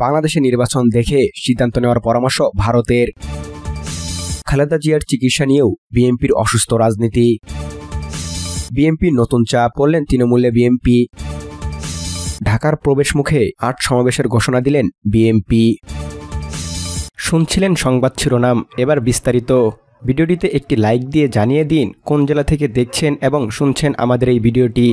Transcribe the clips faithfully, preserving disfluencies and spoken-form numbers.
বাংলাদেশের নির্বাচন দেখে সিদ্ধান্ত নেওয়ার পরামর্শ ভারতের। খালেদা জিয়ার চিকিৎসা নিয়েও বিএনপির অসুস্থ রাজনীতি। বিএনপির নতুন চাপ করলেন তৃণমূলে বিএনপি। ঢাকার প্রবেশ মুখে আট সমাবেশের ঘোষণা দিলেন বিএনপি। শুনছিলেন সংবাদ শিরোনাম, এবার বিস্তারিত। ভিডিওটিতে একটি লাইক দিয়ে জানিয়ে দিন কোন জেলা থেকে দেখছেন এবং শুনছেন আমাদের এই ভিডিওটি।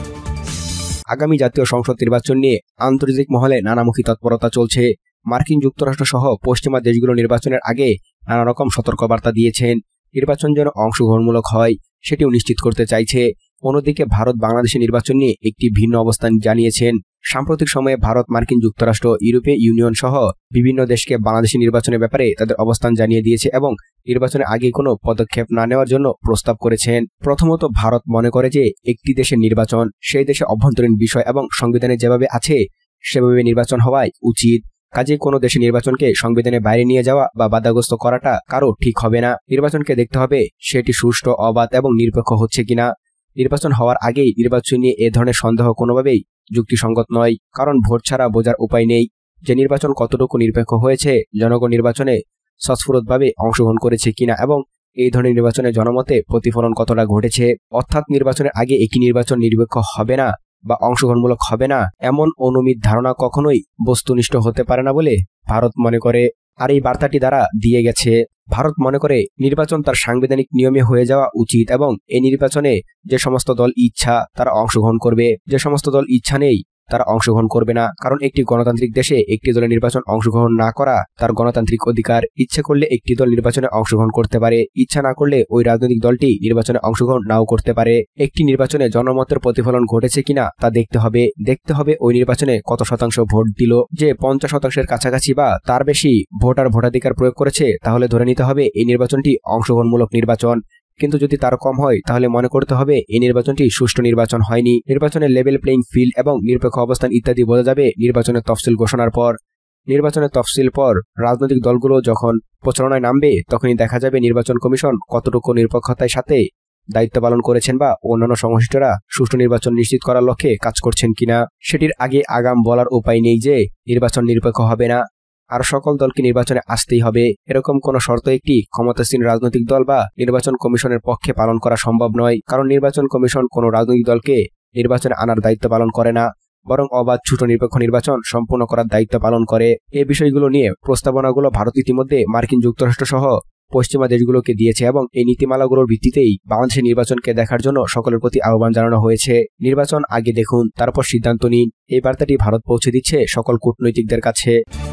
আগামী জাতীয় সংসদ নির্বাচন নিয়ে আন্তর্জাতিক মহলে নানামুখী তৎপরতা চলছে। মার্কিন যুক্তরাষ্ট্র সহ পশ্চিমা দেশগুলো নির্বাচনের আগে নানা রকম সতর্কবার্তা দিয়েছেন। নির্বাচন যেন অংশগ্রহণমূলক হয় সেটিও নিশ্চিত করতে চাইছে। অন্যদিকে ভারত বাংলাদেশের নির্বাচন নিয়ে একটি ভিন্ন অবস্থান জানিয়েছেন। সাম্প্রতিক সময়ে ভারত, মার্কিন যুক্তরাষ্ট্র, ইউরোপীয় ইউনিয়ন সহ বিভিন্ন দেশকে বাংলাদেশের নির্বাচনের ব্যাপারে তাদের অবস্থান জানিয়ে দিয়েছে এবং নির্বাচনের আগে কোনো পদক্ষেপ না নেওয়ার জন্য প্রস্তাব করেছেন। প্রথমত, ভারত মনে করে যে একটি দেশের নির্বাচন সেই দেশে অভ্যন্তরীণ বিষয় এবং সংবিধানে যেভাবে আছে সেভাবে নির্বাচন হওয়াই উচিত। কাজেই কোনো দেশের নির্বাচনকে সংবিধানের বাইরে নিয়ে যাওয়া বা বাধাগ্রস্ত করাটা কারো ঠিক হবে না। নির্বাচনকে দেখতে হবে সেটি সুষ্ঠু, অবাধ এবং নিরপেক্ষ হচ্ছে কিনা। নির্বাচন হওয়ার আগেই নির্বাচন নিয়ে এ ধরনের সন্দেহ কোনোভাবেই যুক্তিসঙ্গত নয়, কারণ ভোট ছাড়া বোঝার উপায় নেই যে নির্বাচন কতটুকু নিরপেক্ষ হয়েছে, জনগণ নির্বাচনে স্বস্ফুরতভাবে অংশগ্রহণ করেছে কিনা এবং এই ধরনের নির্বাচনে জনমতে প্রতিফলন কতটা ঘটেছে। অর্থাৎ নির্বাচনের আগে একই নির্বাচন নিরপেক্ষ হবে না বা অংশগ্রহণমূলক হবে না এমন অনুমিত ধারণা কখনোই বস্তুনিষ্ঠ হতে পারে না বলে ভারত মনে করে। আর এই বার্তাটি দ্বারা দিয়ে গেছে ভারত মনে করে নির্বাচন তার সাংবিধানিক নিয়মে হয়ে যাওয়া উচিত এবং এই নির্বাচনে যে সমস্ত দল ইচ্ছা তারা অংশগ্রহণ করবে, যে সমস্ত দল ইচ্ছা নেই তারা অংশগ্রহণ করবে না। কারণ একটি গণতান্ত্রিক দেশে একটি দলের নির্বাচন অংশগ্রহণ না করা তার গণতান্ত্রিক অধিকার। ইচ্ছে করলে একটি দল নির্বাচনে অংশগ্রহণ করতে পারে, ইচ্ছা না করলে ওই রাজনৈতিক দলটি নির্বাচনে অংশগ্রহণ নাও করতে পারে। একটি নির্বাচনে জনমতের প্রতিফলন ঘটেছে কিনা তা দেখতে হবে। দেখতে হবে ওই নির্বাচনে কত শতাংশ ভোট দিল। যে পঞ্চাশ শতাংশের কাছাকাছি বা তার বেশি ভোটার ভোটাধিকার প্রয়োগ করেছে তাহলে ধরে নিতে হবে এই নির্বাচনটি অংশগ্রহণমূলক নির্বাচন। কিন্তু যদি তার কম হয় তাহলে মনে করতে হবে এই নির্বাচনটি সুষ্ঠু নির্বাচন হয়নি। নির্বাচনের লেভেল প্লেইং ফিল্ড এবং নিরপেক্ষ অবস্থান ইত্যাদি বোঝা যাবে নির্বাচনের তফসিল ঘোষণার পর। নির্বাচনের তফসিল পর রাজনৈতিক দলগুলো যখন প্রচারণায় নামবে তখনই দেখা যাবে নির্বাচন কমিশন কতটুকু নিরপেক্ষতার সাথে দায়িত্ব পালন করেছেন বা অন্যান্য সংশ্লিষ্টরা সুষ্ঠু নির্বাচন নিশ্চিত করার লক্ষ্যে কাজ করছেন কিনা। সেটির আগে আগাম বলার উপায় নেই যে নির্বাচন নিরপেক্ষ হবে না আর সকল দলকে নির্বাচনে আসতেই হবে, এরকম কোনো শর্ত একটি ক্ষমতাসীন রাজনৈতিক দল বা নির্বাচন কমিশনের পক্ষে পালন করা সম্ভব নয়। কারণ নির্বাচন কমিশন কোনো রাজনৈতিক দলকে নির্বাচনে আনার দায়িত্ব পালন করে না, বরং অবাধ, ছোট, নিরপেক্ষ নির্বাচন সম্পূর্ণ করার দায়িত্ব পালন করে। এই বিষয়গুলো নিয়ে প্রস্তাবনাগুলো ভারত ইতিমধ্যে মার্কিন যুক্তরাষ্ট্র সহ পশ্চিমা দেশগুলোকে দিয়েছে এবং এই নীতিমালাগুলোর ভিত্তিতেই বাংলাদেশের নির্বাচনকে দেখার জন্য সকলের প্রতি আহ্বান জানানো হয়েছে। নির্বাচন আগে দেখুন, তারপর সিদ্ধান্ত নিন, এই বার্তাটি ভারত পৌঁছে দিচ্ছে সকল কূটনৈতিকদের কাছে।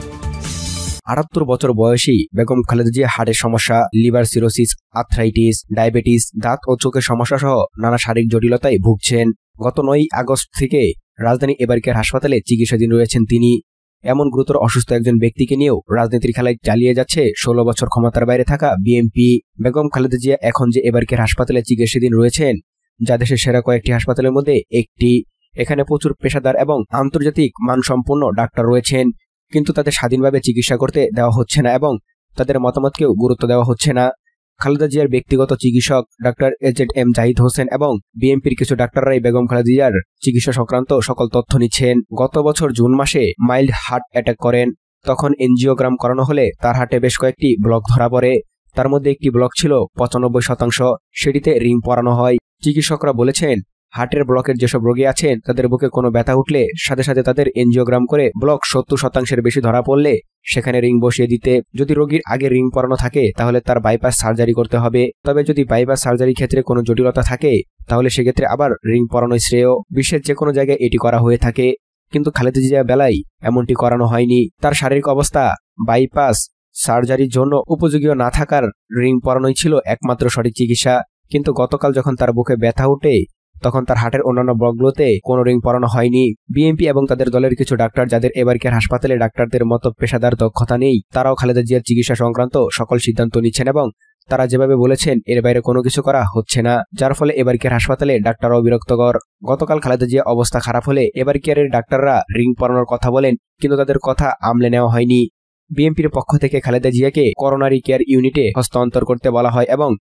আটাত্তর বছর বয়সী বেগম খালেদা জিয়া হার্টের সমস্যা, লিভার সিরোসিস, আর্থ্রাইটিস, ডায়াবেটিস, দাঁত ও চোখের সমস্যা সহ নানা শারীরিক জটিলতায় ভুগছেন। গত নয়ই আগস্ট থেকে রাজধানী এবারকেয়ার হাসপাতালে চিকিৎসাধীন রয়েছেন তিনি। এমন গুরুতর অসুস্থ একজন ব্যক্তিকে নিয়েও রাজনীতির খেলায় চালিয়ে যাচ্ছে ষোলো বছর ক্ষমতার বাইরে থাকা বিএনপি। বেগম খালেদা জিয়া এখন যে এবারকেয়ার হাসপাতালে চিকিৎসাধীন রয়েছেন, যা দেশের সেরা কয়েকটি হাসপাতালের মধ্যে একটি। এখানে প্রচুর পেশাদার এবং আন্তর্জাতিক মানসম্পন্ন ডাক্তার রয়েছেন, কিন্তু তাদের স্বাধীনভাবে চিকিৎসা করতে দেওয়া হচ্ছে না এবং তাদের মতামতকেও গুরুত্ব দেওয়া হচ্ছে না। খালেদা জিয়ার ব্যক্তিগত চিকিৎসক doctor A Z M Zahid Hossain এবং বিএনপির কিছু ডাক্তাররাই বেগম খালেদা জিয়ার চিকিৎসা সংক্রান্ত সকল তথ্য নিচ্ছেন। গত বছর জুন মাসে মাইল্ড হার্ট অ্যাটাক করেন, তখন এনজিওগ্রাম করানো হলে তার হার্টে বেশ কয়েকটি ব্লক ধরা পড়ে। তার মধ্যে একটি ব্লক ছিল পঁচানব্বই শতাংশ, সেটিতে রিং পরানো হয়। চিকিৎসকরা বলেছেন হার্টের ব্লকের যেসব রোগী আছেন তাদের বুকে কোনো ব্যথা উঠলে সাথে সাথে তাদের এনজিওগ্রাম করে ব্লক সত্তর শতাংশের বেশি ধরা পড়লে সেখানে রিং বসিয়ে দিতে। যদি রোগীর আগে রিং পরানো থাকে তাহলে তার বাইপাস সার্জারি করতে হবে। তবে যদি বাইপাস সার্জারির ক্ষেত্রে কোনো জটিলতা থাকে তাহলে সেক্ষেত্রে আবার রিং পরানোই শ্রেয়। বিশ্বের যে কোনো জায়গায় এটি করা হয়ে থাকে, কিন্তু খালেদা জিয়ার বেলায় এমনটি করানো হয়নি। তার শারীরিক অবস্থা বাইপাস সার্জারির জন্য উপযোগী না থাকার রিং পরানোই ছিল একমাত্র সঠিক চিকিৎসা। কিন্তু গতকাল যখন তার বুকে ব্যথা ওঠে তখন তার হার্টের অন্যান্য ব্লকগুলোতে কোনো রিং পরানো হয়নি। বিএনপি এবং তাদের দলের কিছু ডাক্তার, যাদের এবারকেয়ার হাসপাতালে ডাক্তারদের মতো পেশাদার দক্ষতা নেই, তারাও খালেদা জিয়ার চিকিৎসা সংক্রান্ত সকল সিদ্ধান্ত নিচ্ছেন এবং তারা যেভাবে বলেছেন এর বাইরে কোনো কিছু করা হচ্ছে না, যার ফলে এবারকেয়ার হাসপাতালে ডাক্তাররাও বিরক্তকর। গতকাল খালেদা জিয়া অবস্থা খারাপ হলে এবারকেয়ারের ডাক্তাররা রিং পরানোর কথা বলেন, কিন্তু তাদের কথা আমলে নেওয়া হয়নি। বিএনপির পক্ষ থেকে খালেদা জিয়াকে করোনারি কেয়ার ইউনিটে হস্তান্তর করতে বলা হয় এবং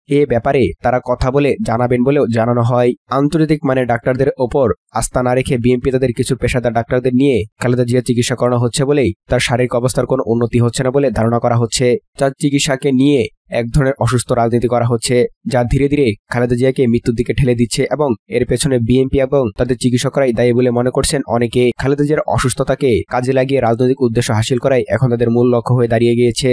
এ ব্যাপারে তারা কথা বলে জানাবেন বলেও জানানো হয়। আন্তর্জাতিক মানে ডাক্তারদের ওপর আস্থা না রেখে বিএনপি তাদের কিছু পেশাদার ডাক্তারদের নিয়ে খালেদা জিয়ার চিকিৎসা করানো হচ্ছে বলেই তার শারীরিক অবস্থার কোনো উন্নতি হচ্ছে না বলে ধারণা করা হচ্ছে। যার চিকিৎসাকে নিয়ে এক ধরনের অসুস্থ রাজনীতি করা হচ্ছে, যা ধীরে ধীরে খালেদা জিয়াকে মৃত্যুর দিকে ঠেলে দিচ্ছে এবং এর পেছনে বিএনপি এবং তাদের চিকিৎসকরাই দায়ী বলে মনে করছেন অনেকে। খালেদা জিয়ার অসুস্থতাকে কাজে লাগিয়ে রাজনৈতিক উদ্দেশ্য হাসিল করাই এখন তাদের মূল লক্ষ্য হয়ে দাঁড়িয়ে গিয়েছে।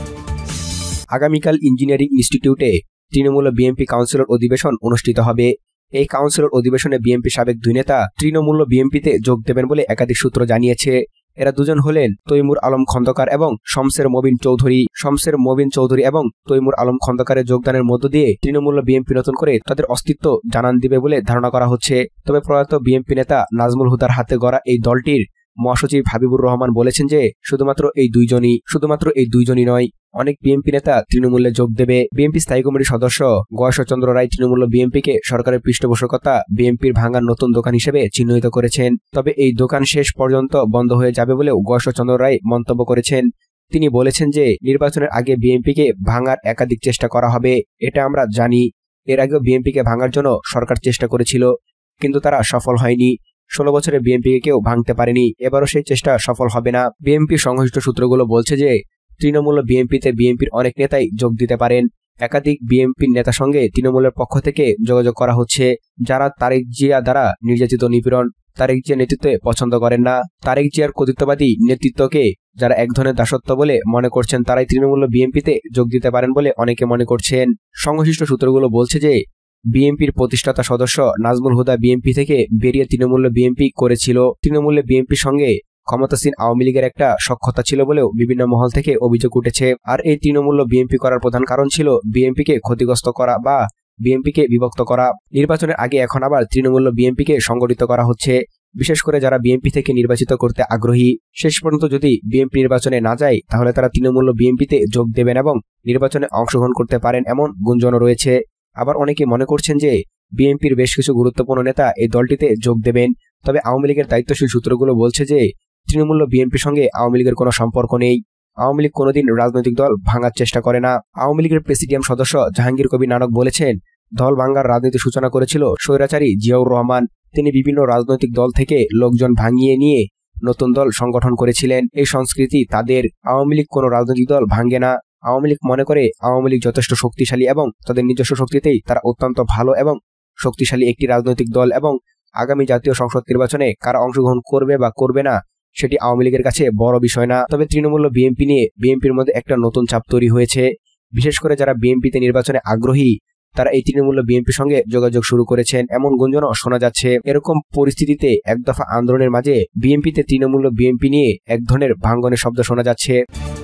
আগামীকাল ইঞ্জিনিয়ারিং ইনস্টিটিউটে তৃণমূল বিএনপি কাউন্সিলর অধিবেশন অনুষ্ঠিত হবে। এই কাউন্সিলর অধিবেশনে বিএনপি সাবেক দুই নেতা তৃণমূল বিএনপিতে যোগ দেবেন বলে একাধিক সূত্র জানিয়েছে। এরা দুজন হলেন তৈমুর আলম খন্দকার এবং শমসের মবিন চৌধুরী। শমসের মবিন চৌধুরী এবং তৈমুর আলম খন্দকারের যোগদানের মধ্য দিয়ে তৃণমূল বিএনপি নতুন করে তাদের অস্তিত্ব জানান দিবে বলে ধারণা করা হচ্ছে। তবে প্রয়াত বিএনপি নেতা নাজমুল হুদার হাতে গড়া এই দলটির মহাসচিব হাবিবুর রহমান বলেছেন যে শুধুমাত্র এই দুইজনই শুধুমাত্র এই দুইজনই নয়, অনেক বিএনপি নেতা তৃণমূলে যোগ দেবে। বিএনপি স্থায়ী কমিটির সদস্য গয়েশ্বরচন্দ্র রায় তৃণমূল বিএনপিকে সরকারের পৃষ্ঠপোষকতা বিএনপির ভাঙার নতুন দোকান হিসেবে চিহ্নিত করেছেন। তবে এই দোকান শেষ পর্যন্ত বন্ধ হয়ে যাবে বলেও গয়েশ্বরচন্দ্র রায় মন্তব্য করেছেন। তিনি বলেছেন যে নির্বাচনের আগে বিএনপিকে ভাঙার একাধিক চেষ্টা করা হবে, এটা আমরা জানি। এর আগেও বিএনপিকে ভাঙার জন্য সরকার চেষ্টা করেছিল, কিন্তু তারা সফল হয়নি। ষোলো বছরে বিএনপিকে কেউ ভাঙতে পারেনি, এবারও সেই চেষ্টা সফল হবে না। বিএনপির সংশ্লিষ্ট সূত্রগুলো বলছে যে তৃণমূল বিএনপিতে বিএনপির অনেক নেতাই যোগ দিতে পারেন। একাধিক বিএনপির নেতার সঙ্গে তৃণমূলের পক্ষ থেকে যোগাযোগ করা হচ্ছে, যারা তারেক জিয়া দ্বারা নির্যাতিত নিপীড়ন তারেক জিয়া নেতৃত্বে পছন্দ করেন না। তারেক জিয়ার কর্তৃত্ববাদী নেতৃত্বকে যারা এক ধরনের দাসত্ব বলে মনে করছেন, তারাই তৃণমূল বিএনপিতে যোগ দিতে পারেন বলে অনেকে মনে করছেন। সংশ্লিষ্ট সূত্রগুলো বলছে যে বিএনপির প্রতিষ্ঠাতা সদস্য নাজমুল হুদা বিএনপি থেকে বেরিয়ে তৃণমূল বিএনপি করেছিল। তৃণমূল বিএনপির সঙ্গে ক্ষমতাসীন আওয়ামী লীগের একটা সখ্যতা ছিল বলেও বিভিন্ন মহল থেকে অভিযোগ উঠেছে। আর এই তৃণমূল বিএনপি করার প্রধান কারণ ছিল বিএনপিকে ক্ষতিগ্রস্ত করা বা বিএনপিকে বিভক্ত করা। নির্বাচনের আগে এখন আবার তৃণমূল বিএনপিকে সংগঠিত করা হচ্ছে, বিশেষ করে যারা বিএনপি থেকে নির্বাচিত করতে আগ্রহী। শেষ পর্যন্ত যদি বিএনপি নির্বাচনে না যায়, তাহলে তারা তৃণমূল বিএনপিতে যোগ দেবেন এবং নির্বাচনে অংশগ্রহণ করতে পারেন এমন গুঞ্জনও রয়েছে। আবার অনেকে মনে করছেন যে বিএনপির বেশ কিছু গুরুত্বপূর্ণ নেতা এই দলটিতে যোগ দেবেন। তবে আওয়ামী লীগের দায়িত্বশীল সূত্রগুলো বলছে যে তৃণমূল বিএনপির সঙ্গে আওয়ামী লীগের কোনো সম্পর্ক নেই। আওয়ামী লীগ কোনোদিন রাজনৈতিক দল ভাঙার চেষ্টা করে না। আওয়ামী লীগের প্রেসিডিয়াম সদস্য জাহাঙ্গীর কবির নানক বলেছেন, দল ভাঙার রাজনীতির সূচনা করেছিল স্বৈরাচারী জিয়াউর রহমান। তিনি বিভিন্ন রাজনৈতিক দল থেকে লোকজন ভাঙিয়ে নিয়ে নতুন দল সংগঠন করেছিলেন। এই সংস্কৃতি তাদের। আওয়ামী লীগ কোনো রাজনৈতিক দল ভাঙে না। আওয়ামী লীগ মনে করে আওয়ামী লীগ যথেষ্ট শক্তিশালী এবং তাদের নিজস্ব শক্তিতেই তারা অত্যন্ত ভালো এবং শক্তিশালী একটি রাজনৈতিক দল, এবং আগামী জাতীয় সংসদ নির্বাচনে কারা অংশগ্রহণ করবে বা করবে না সেটি আওয়ামী লীগের কাছে বড় বিষয় না। তবে তৃণমূল বিএনপি নিয়ে বিএনপির মধ্যে একটা নতুন চাপ তৈরি হয়েছে। বিশেষ করে যারা বিএনপিতে নির্বাচনে আগ্রহী, তারা এই তৃণমূল বিএনপির সঙ্গে যোগাযোগ শুরু করেছেন এমন গুঞ্জনও শোনা যাচ্ছে। এরকম পরিস্থিতিতে এক দফা আন্দোলনের মাঝে বিএনপিতে তৃণমূল বিএনপি নিয়ে এক ধরনের ভাঙ্গনের শব্দ শোনা যাচ্ছে।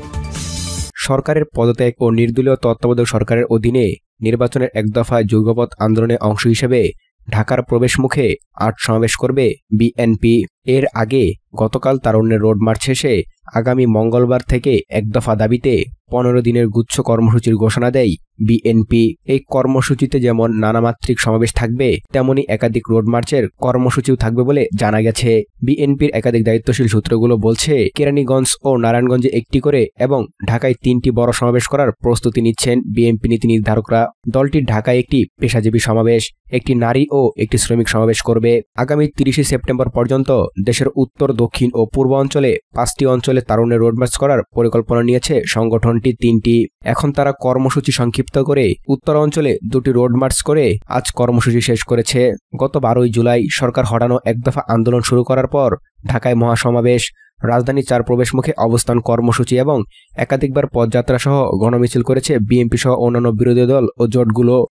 সরকারের পদত্যাগ ও নির্দলীয় তত্ত্বাবধায়ক সরকারের অধীনে নির্বাচনের এক দফায় যুগপৎ আন্দোলনের অংশ হিসেবে ঢাকার প্রবেশ মুখে আট সমাবেশ করবে বিএনপি। এর আগে গতকাল তারুণ্যের রোড মার্চ শেষে আগামী মঙ্গলবার থেকে এক দফা দাবিতে পনেরো দিনের গুচ্ছ কর্মসূচির ঘোষণা দেয় বিএনপি। এই কর্মসূচিতে যেমন নানামাত্রিক সমাবেশ থাকবে, তেমনি একাধিক রোড মার্চের কর্মসূচিও থাকবে বলে জানা গেছে। বিএনপির একাধিক দায়িত্বশীল সূত্রগুলো বলছে, কেরানীগঞ্জ ও নারায়ণগঞ্জে একটি করে এবং ঢাকায় তিনটি বড় সমাবেশ করার প্রস্তুতি নিচ্ছেন বিএনপি নীতি নির্ধারকরা। দলটির ঢাকায় একটি পেশাজীবী সমাবেশ, একটি নারী ও একটি শ্রমিক সমাবেশ করবে। আগামী তিরিশে সেপ্টেম্বর পর্যন্ত দেশের উত্তর, দক্ষিণ ও পূর্ব অঞ্চলে পাঁচটি অঞ্চলে তারুণ্যের রোড মার্চ করার পরিকল্পনা নিয়েছে সংগঠনটি তিনটি। এখন তারা কর্মসূচি সংক্ষিপ্ত করে উত্তর অঞ্চলে দুটি রোড মার্চ করে আজ কর্মসূচি শেষ করেছে। গত বারোই জুলাই সরকার হটানো এক দফা আন্দোলন শুরু করার পর ঢাকায় মহাসমাবেশ, রাজধানী চার প্রবেশ মুখে অবস্থান কর্মসূচি এবং একাধিকবার পদযাত্রা সহ গণমিছিল করেছে বিএনপি সহ অন্যান্য বিরোধী দল ও জোটগুলো।